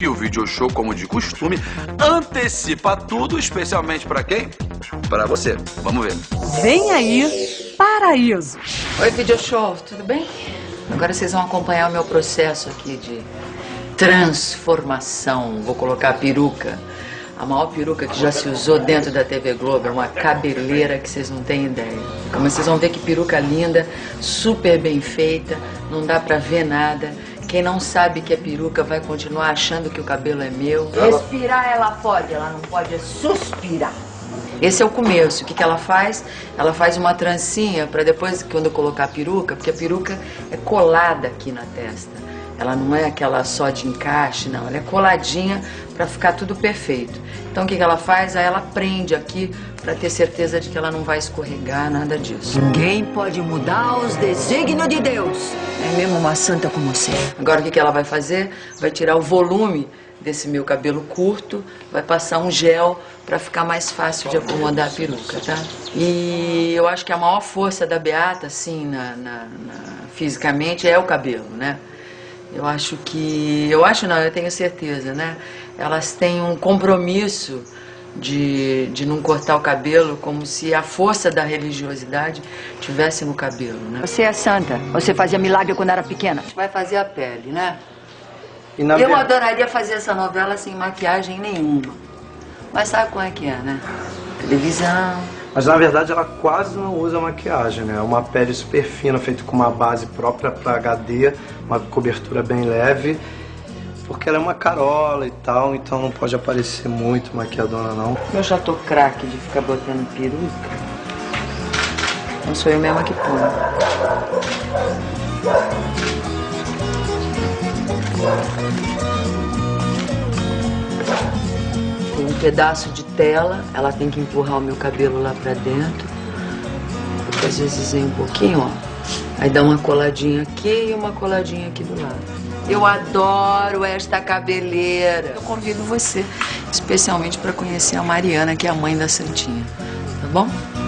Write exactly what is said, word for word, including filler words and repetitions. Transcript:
E o Video Show, como de costume, antecipa tudo, especialmente para quem? Para você. Vamos ver. Vem aí, Paraíso. Oi, Video Show, tudo bem? Agora vocês vão acompanhar o meu processo aqui de transformação. Vou colocar a peruca. A maior peruca que já se usou dentro da T V Globo. É uma cabeleira que vocês não têm ideia. Mas vocês vão ver que peruca linda, super bem feita, não dá pra ver nada. Quem não sabe que é peruca vai continuar achando que o cabelo é meu. Respirar ela pode, ela não pode é suspirar. Esse é o começo. O que que ela faz? Ela faz uma trancinha para depois, quando eu colocar a peruca, porque a peruca é colada aqui na testa. Ela não é aquela só de encaixe, não. Ela é coladinha para ficar tudo perfeito. Então o que que ela faz? Aí ela prende aqui para ter certeza de que ela não vai escorregar, nada disso. Ninguém pode mudar os desígnios de Deus. É mesmo uma santa como você. Agora o que que ela vai fazer? Vai tirar o volume desse meu cabelo curto, vai passar um gel para ficar mais fácil de acomodar a peruca, tá? E eu acho que a maior força da Beata, assim, na, na, na, fisicamente, é o cabelo, né? Eu acho que... Eu acho não, eu tenho certeza, né? Elas têm um compromisso de, de não cortar o cabelo, como se a força da religiosidade tivesse no cabelo, né? Você é santa. Você fazia milagre quando era pequena. Vai fazer a pele, né? E na Eu ver- adoraria fazer essa novela sem maquiagem nenhuma. Mas sabe como é que é, né? Televisão. Mas na verdade ela quase não usa maquiagem, né? É uma pele super fina, feita com uma base própria para H D, uma cobertura bem leve, porque ela é uma carola e tal, então não pode aparecer muito maquiadona, não. Eu já tô craque de ficar botando peruca. Não sou eu mesma que ponho. Tem um pedaço de tela, ela tem que empurrar o meu cabelo lá pra dentro. Porque às vezes vem um pouquinho, ó. Aí dá uma coladinha aqui e uma coladinha aqui do lado. Eu adoro esta cabeleira. Eu convido você, especialmente para conhecer a Mariana, que é a mãe da Santinha. Tá bom?